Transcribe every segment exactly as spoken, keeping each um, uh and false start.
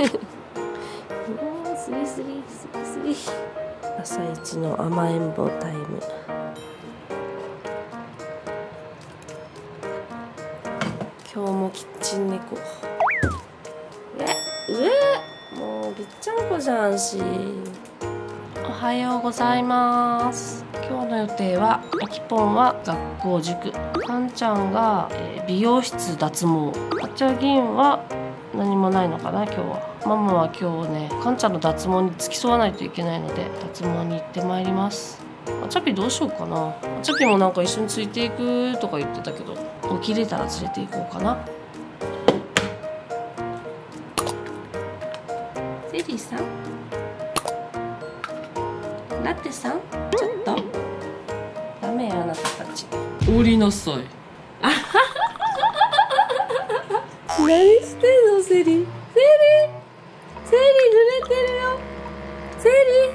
スリスリスリスリ。朝一の甘えん坊タイム。今日もキッチン猫。え、上、もうびっちゃんこじゃんし。おはようございます。今日の予定は、あきぽんは学校塾、かんちゃんが、えー、美容室脱毛、あちゃぎんは何もないのかな今日は。ママは今日ね、かんちゃんの脱毛に付き添わないといけないので脱毛に行ってまいります。あちゃぴどうしようかな。あちゃぴもなんか一緒についていくとか言ってたけど、起きれたら連れて行こうかな。セリーさん、ラテさん、ちょっとダメよあなたたち。降りなさい。何してんのセリ。セリセリ濡れてるよセ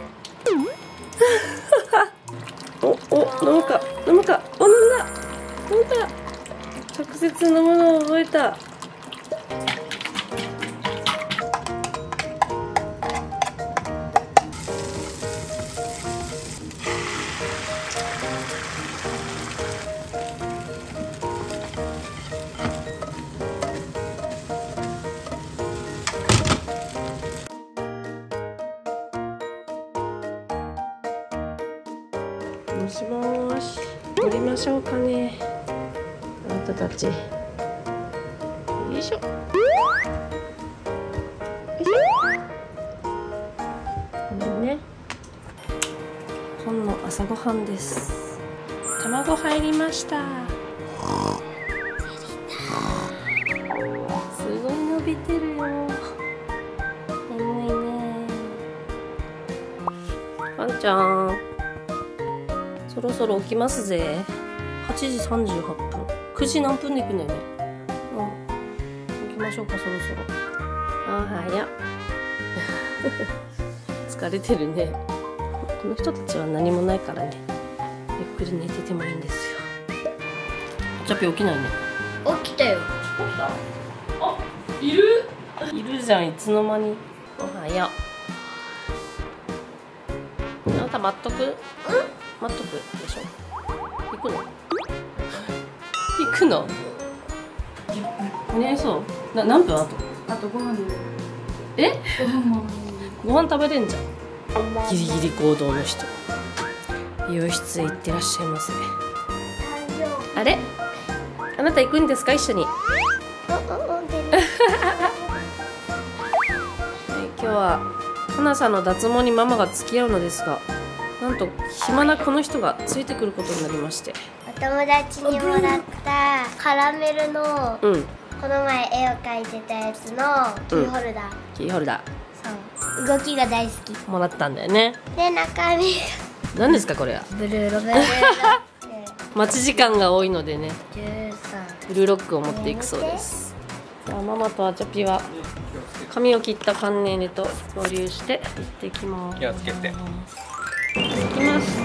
リ。おお、飲むか飲むか。お、飲んだ飲んだ。直接飲むのを覚えた。もしもーし、乗りましょうかねあなたたち。よいしょよいしょ。ごめんね。本の朝ごはんです。卵入りました。すごい伸びてるよ。眠いね。あんちゃん、そろそろ起きますぜ。はちじさんじゅうはっぷん。くじ何分で行くんだよね。うん。起きましょうか、そろそろ。あはや。疲れてるね。この人たちは何もないからね。ゆっくり寝ててもいいんですよ。チャピ起きないね。 起きたよ。 起きた？あ、いる？いるじゃん、いつの間に。おはよう。あなた待っとく？うん？待っとくでしょ。行くの？行くの？ねえ、そう。な、何分あと？ あとご飯。 え？ ご飯も。 ご飯食べれんじゃん。ギリギリ行動の人。美容室へ行ってらっしゃいませ。あれ？あなた行くんですか、一緒に。今日はかなさんの脱毛にママが付き合うのですが、なんと暇なこの人がついてくることになりまして、 お友達にもらったカラメルの、うん、この前絵を描いてたやつのキーホルダー、うん、 キーホルダー。 そう、動きが大好き。 もらったんだよね。で、 中身が何ですかこれは。 ブルーロック。 待ち時間が多いのでね、ブルーロックを持っていくそうです。じゃあママとあちゃぴは髪を切ったカンネーネと合流して行ってきます。 気をつけて。 着きました。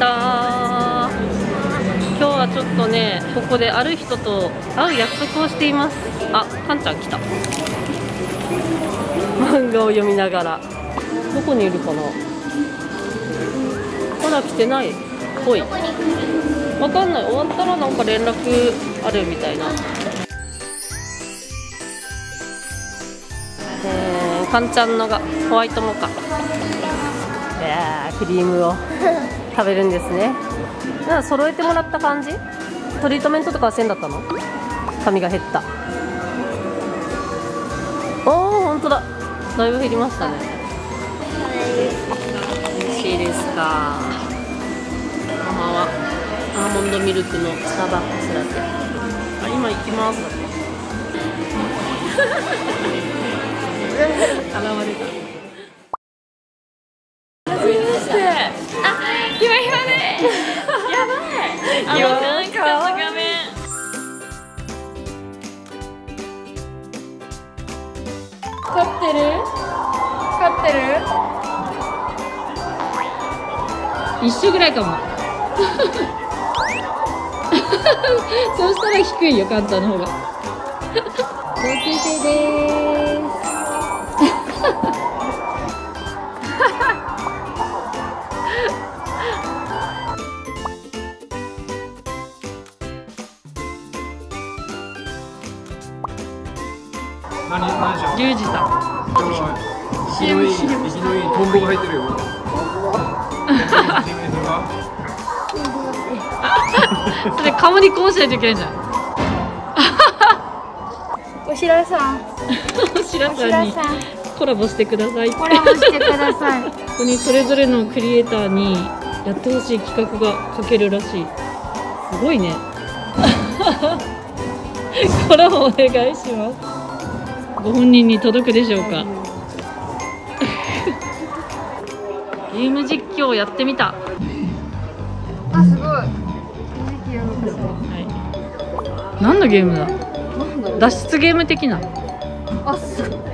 今日はちょっとね、ここである人と会う約束をしています。あ、かんちゃん来た。漫画を読みながら。どこにいるかな。まだ来てないっぽい。わかんない。終わったらなんか連絡あるみたいな。えー、かんちゃんのがホワイトモカ。いやー、クリームを食べるんですね。なんか揃えてもらった感じ？トリートメントとかはせんだったの？髪が減った。おー、ほんとだ。だいぶ減りましたね。美味しいですか。ママはアーモンドミルクのスターバックスラテ。あ、今行きます。現れた。 ひまひまでやばい。あのなんか画面勝ってる勝ってる一緒ぐらいかも。そうしたら低いよ、カンタの方が。同級生でーす。 生きのいい、生きのいいトンボが入ってるよ。 それ顔にこうしないといけないじゃん。 おしらさん。 おしらさんにコラボしてください。 コラボしてください。 ここにそれぞれのクリエイターにやってほしい企画が書けるらしい。すごいね。コラボお願いします。ご本人に届くでしょうか。ゲーム実況やってみた。 あ、すごい。 はい。何のゲームだ。脱出ゲーム的な。 あ、すごい。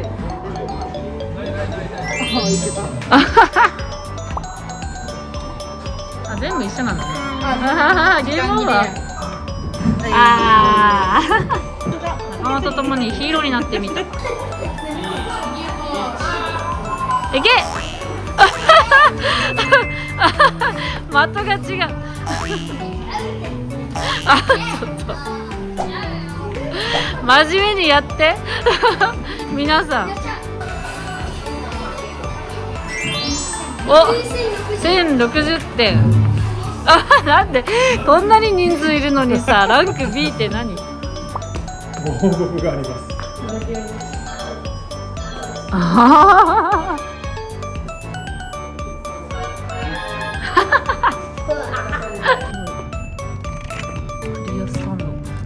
あ、全部一緒なんだね。あ、ゲームオーバー。 あ仲間と共にヒーローになってみた。いけ。的が違う。あ、ちょっと。真面目にやって。皆さん。お、せんろくじゅってん。あ、なんでこんなに人数いるのにさ、ランク ビー って何？ ご報告があります。 ああ。リアスタンド。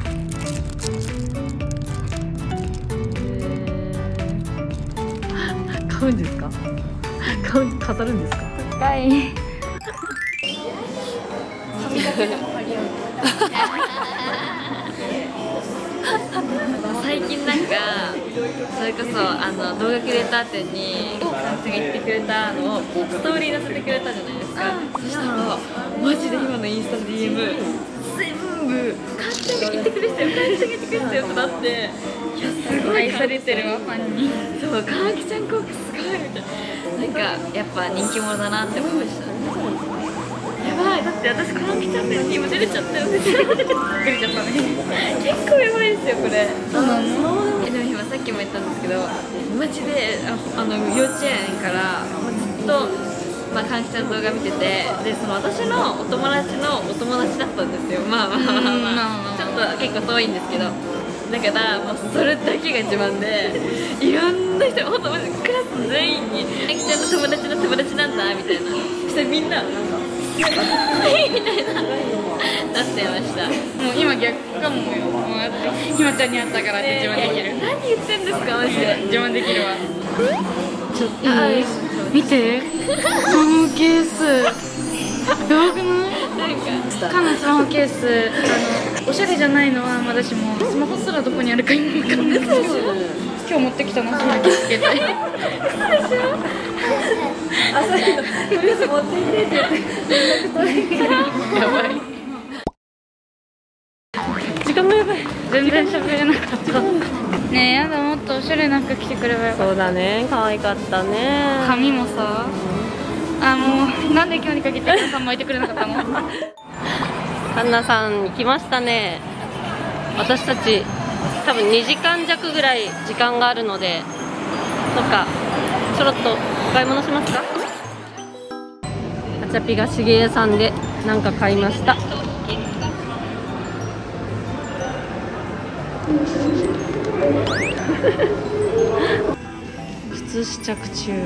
買うんですか？買う、飾るんですか？ 高い。 最近なんかそれこそあの動画クリエイター展にカンちゃんが言ってくれたのをストーリー載せてくれたじゃないですか。そしたらマジで今のインスタの ディーエム 全部カンちゃんが言ってくれてたよ、カンちゃんが言ってくれてたよってなって、いやすごい愛されてるわファンに。そう、カンちゃん効果すごいみたいな。なんかやっぱ人気者だなって思いました。やばい、だって私このキチャンネルにも出れちゃったよね。出れちゃったね。結構やばいですよこれ。そうなの？でも今さっきも言ったんですけど、マジでああの幼稚園からずっとまあかんきちゃんの動画見てて、でその私のお友達のお友達だったんですよ。まあまあまあまあ、ちょっと結構遠いんですけど。だからもうそれだけが自慢で、いろんな人、ほんとクラス全員に「かんきちゃんの友達の友達なんだ」みたいな。そしてみんななんかみたいななってました。 もう今逆かもよ。もうひまちゃんに会ったからって自慢できる。 何言ってんですかマジで。 自慢できるわ。ちょっとあ見て。スマホケース。やばくない？ なんかカナスマホケース、あのおしゃれじゃないのはまだしも、スマホすらどこにあるか今わかんない。今日持ってきたのそのケース携帯。 あ、そういうのとりあえず持ってきてって言って。やばい。 時間もやばい。全然喋れなかった。ねえ、やだ、もっとおしゃれな服着てくればよかった。 そうだね、可愛かったね。 髪もさ、あ、もうなんで今日にかけて皆さん巻いてくれなかったの？ カンナさん来ましたね。私たち多分にじかん弱ぐらい時間があるので、なんかちょろっとお買い物しますか？ガチャピがしげ屋さんでなんか買いました。靴試着中。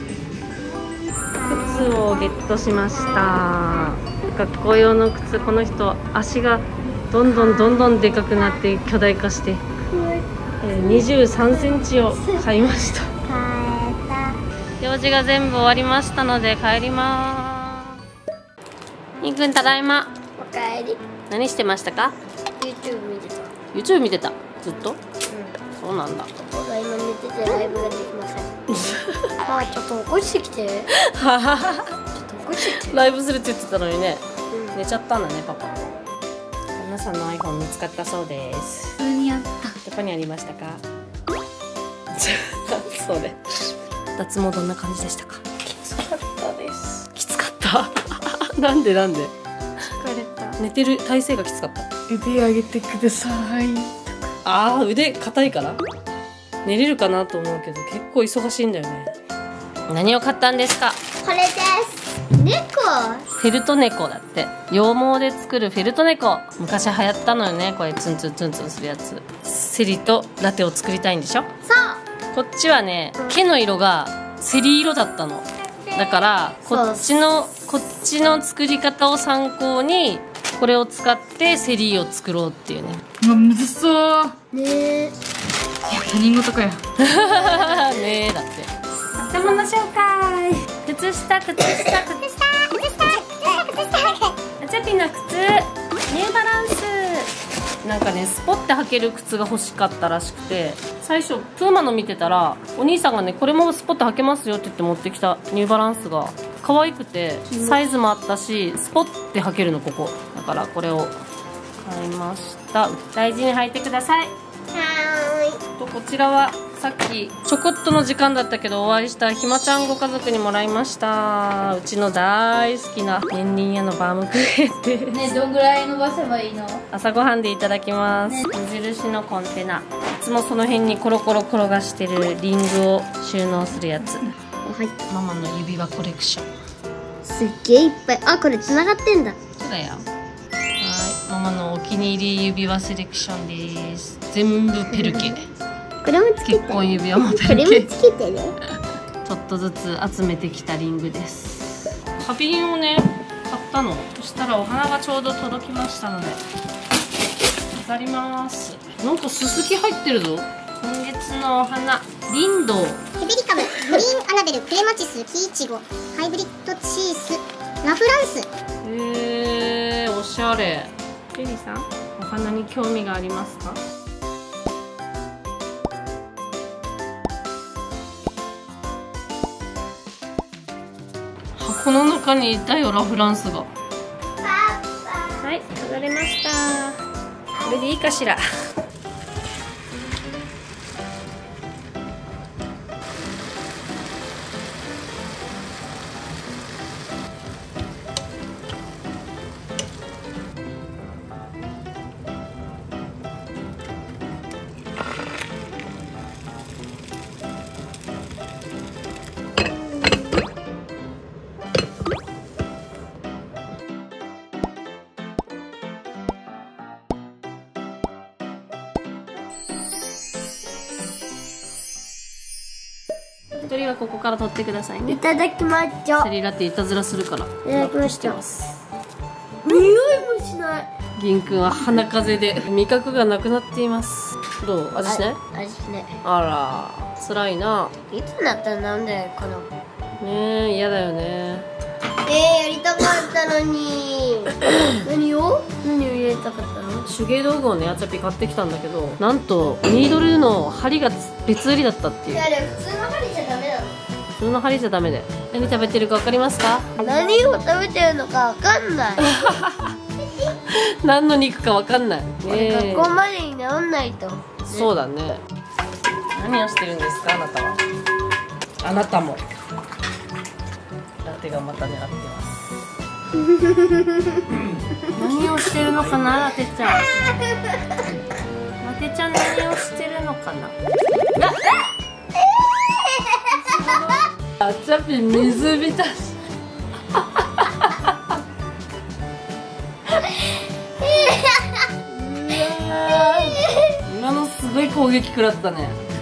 靴をゲットしました。学校用の靴、この人足がどんどんどんどんでかくなって巨大化して、えー、にじゅうさんセンチを買いました。用事が全部終わりましたので帰りまーす。ひんくんただいま。 おかえり。 何してましたか？ YouTube 見てた。 YouTube 見てた。ずっと？うん、そうなんだ。 僕は今寝ててライブができません。あー、ちょっと起こしてきて。ちょっと起こしてきて。 ライブするって言ってたのにね、 うん、 寝ちゃったんだねパパ。皆さんの iPhone 見つかったそうです。 普通にやった。 どこにありましたか？そうね。脱毛どんな感じでしたか？ きつかったです。 きつかった。なんでなんで？ 疲れた。 寝てる体勢がきつかった。 腕上げてください。 ああ、腕硬いから寝れるかなと思うけど結構忙しいんだよね。 何を買ったんですか？ これです。猫。 フェルト猫だって。羊毛で作るフェルト猫。昔流行ったのよね、これツンツンツンツンするやつ。セリとラテを作りたいんでしょ。 そう。 こっちはね、毛の色がセリ色だったの。だからこっちのこっちの作り方を参考にこれを使ってセリを作ろうっていうね。 うわむずそうねえ。 他人事かよ。 ねえだって。頭の紹介。靴下靴下靴下靴下靴下ガチャピンの靴、ニューバランス。なんかね、スポッて履ける靴が欲しかったらしくて、最初プーマの見てたらお兄さんがね、これもスポッて履けますよって言って持ってきたニューバランスが可愛くて、サイズもあったしスポッて履けるの、ここだからこれを買いました。大事に履いてください。 はーい。 とこちらはさっきちょこっとの時間だったけどお会いしたひまちゃんご家族にもらいました。うちの大好きな年輪屋のバームクーヘンでね、どんぐらい伸ばせばいいの？ 朝ごはんでいただきます。無印のコンテナ。いつもその辺にコロコロ転がしてるリングを収納するやつ。 はい。 ママの指輪コレクション。 すっげえいっぱい。あ、これ繋がってんだ。 そうだよ。はい、ママのお気に入り指輪セレクションです。全部ペルケ。 これもつけて。 結婚指輪もペこれルケ。 もつけてね。 ちょっとずつ集めてきたリングです。花瓶をね買ったの。そしたらお花がちょうど届きましたので飾ります。なんかススキ入ってるぞ。今月のお花、リンドウ、 ヘビリカム、グリーンアナベル、クレマチス、キイチゴ、ハイブリッドチース、ラフランス。 えー、おしゃれ。ジェリーさん、お花に興味がありますか？箱の中にいたよ、ラフランスが。はい、飾れました。これでいいかしら。一人はここから取ってくださいね。 いただきましょセリラっていたずらするから。いただきましたます。 匂いもしない。 銀くんは鼻風邪で味覚がなくなっています。どう？味しない？ 味しない。 あら、辛いな。 いつになったらなんだよこの。 ねえ、嫌だよね。 えー、やりたかったのに。何を？何を入れたかったの？ 手芸道具をね、あちゃぴ買ってきたんだけど、なんとニードルの針が別売りだったっていう。 あれ普通の針じゃダメなの？ 普通の針じゃダメで。何食べてるかわかりますか？ 何を食べてるのかわかんない。 何の肉かわかんない。ねえ、 学校までになんないと。 そうだね。何をしてるんですか、あなたは。あなたも。ラテがまた狙ってます。何をしてるのかな、ラテちゃん。ラテちゃん何をしてるのかな。あちゃぴ水浸し。今のすごい攻撃食らったね。